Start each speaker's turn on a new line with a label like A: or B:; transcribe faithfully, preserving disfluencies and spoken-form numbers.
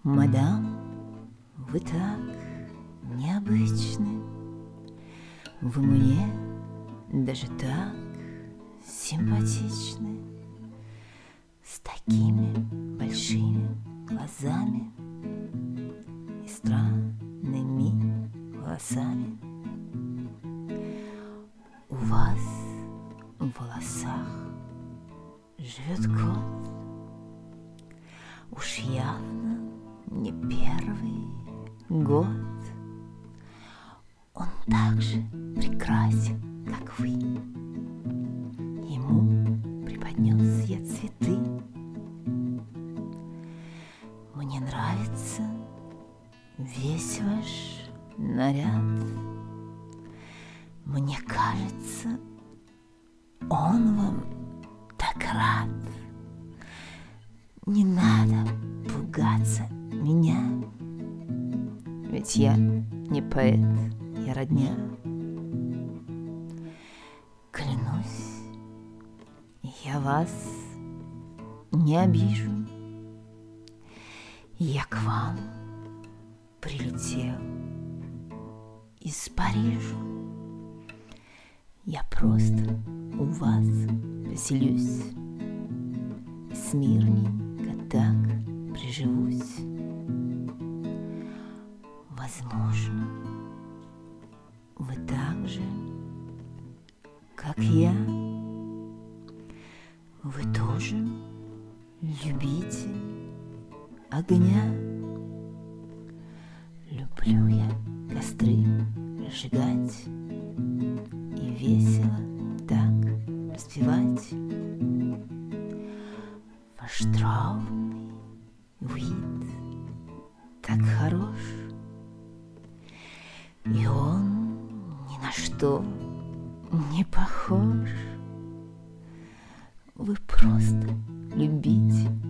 A: Мадам, вы так необычны, вы мне даже так симпатичны, с такими большими глазами и странными волосами. У вас в волосах живет кот, уж явно не первый год. Он так же прекрасен, как вы. Ему преподнес я цветы. Мне нравится весь ваш наряд. Мне кажется, он вам так рад. Не надо пугаться меня, ведь я не поэт, я родня. Клянусь, я вас не обижу. Я к вам прилетел из Парижа. Я просто у вас поселюсь, смирненько так приживусь. Возможно, вы так же, как я, вы тоже любите огня. Люблю я костры разжигать и весело так распевать. Ваш траурный вид так хорош, и он ни на что не похож. Вы просто любите